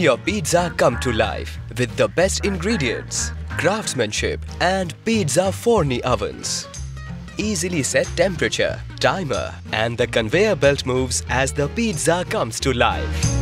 your pizza come to life with the best ingredients, craftsmanship and pizza Forni ovens. Easily set temperature, timer and the conveyor belt moves as the pizza comes to life.